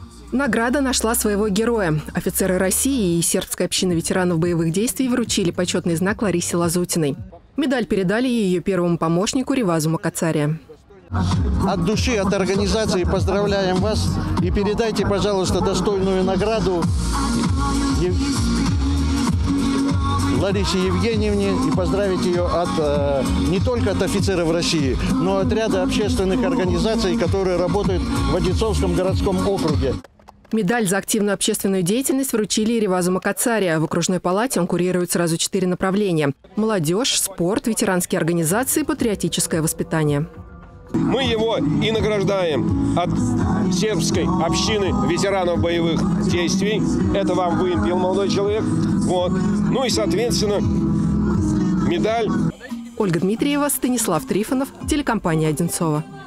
Награда нашла своего героя. Офицеры России и сербской общины ветеранов боевых действий вручили почетный знак Ларисе Лазутиной. Медаль передали ее первому помощнику Ревазу Макацария. От души, от организации поздравляем вас и передайте, пожалуйста, достойную награду Ларисе Евгеньевне и поздравить ее не только от офицеров России, но и от ряда общественных организаций, которые работают в Одинцовском городском округе. Медаль за активную общественную деятельность вручили Ревазу Макацария. В окружной палате он курирует сразу 4 направления – молодежь, спорт, ветеранские организации, патриотическое воспитание. Мы его и награждаем от сербской общины ветеранов боевых действий. Это вам вымпел, молодой человек. Вот. Ну и, соответственно, медаль. Ольга Дмитриева, Станислав Трифонов, телекомпания «Одинцово».